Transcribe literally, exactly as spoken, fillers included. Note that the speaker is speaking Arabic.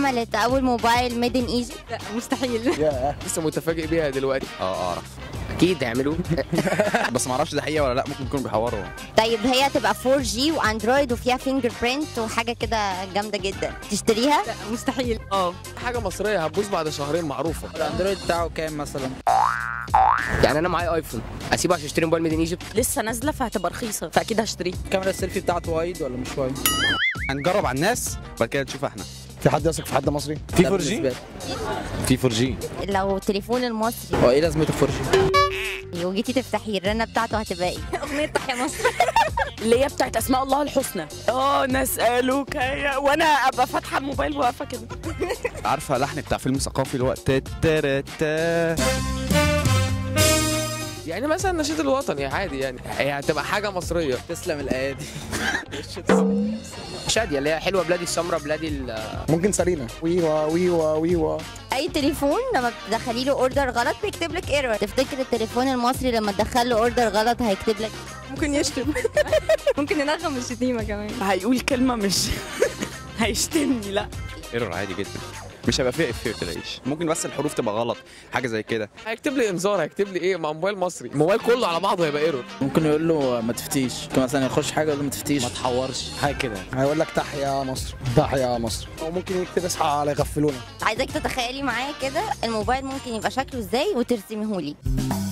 عملت اول موبايل ميد ان ايجيبت؟ لا مستحيل. ياه لسه متفاجئ بيها دلوقتي. اه اعرف اكيد هيعملوه. بس ما اعرفش ده حقيقه ولا لا، ممكن يكونوا بيحوروا. طيب هي هتبقى فور جي واندرويد وفيها فينجر برينت وحاجه كده جامده جدا، تشتريها؟ لا مستحيل. اه حاجه مصريه هتبوظ بعد شهرين معروفه. الاندرويد بتاعه كام مثلا؟ يعني انا معايا ايفون اسيبه عشان اشتري موبايل ميد ان ايجيبت؟ لسه نازله فهتبقى رخيصه فاكيد هشتريه. الكاميرا السيلفي بتاعته وايد ولا مش وايد؟ هنجرب على الناس بعد كده نشوف احنا. في حد يثق في حد مصري؟ في لا فور جي؟ بالنسبة في فور جي. لو التليفون المصري لي. هو ايه لازمته فور جي؟ وجيتي تفتحي الرنه بتاعته هتبقى ايه؟ اغنيه تحيا مصر اللي هي بتاعت اسماء الله الحسنى. اه نسالك يا وانا ابقى فاتحه الموبايل واقفه كده. عارفه لحن بتاع فيلم ثقافي اللي هو تا تا تا. يعني مثلا النشيد الوطني عادي، يعني هي هتبقى حاجه مصريه. تسلم الايادي. شاديه اللي هي حلوه بلادي السمراء بلادي ال ممكن سارينا. ويوا ويوا ويوا. اي تليفون لما بتدخلي له اوردر غلط بيكتب لك ايرور، تفتكر التليفون المصري لما تدخل له اوردر غلط هيكتب لك؟ ممكن يشتم. ممكن ينغم الشتيمه كمان. هيقول كلمه مش هيشتمني. لا ايرور عادي جدا، مش هيبقى فيه افيه تلاقيش، ممكن بس الحروف تبقى غلط حاجه زي كده. هيكتب لي انذار، هيكتب لي ايه مع موبايل مصري، الموبايل كله على بعضه هيبقى ايرور. ممكن يقول له ما تفتيش، ممكن مثلا يخش حاجه يقول له ما تفتيش، ما تحورش حاجه كده. هيقول لك تحيا مصر تحيا مصر، او ممكن يكتب اصحى على يغفلونا. عايزاك تتخيلي معايا كده الموبايل ممكن يبقى شكله ازاي وترسميهولي.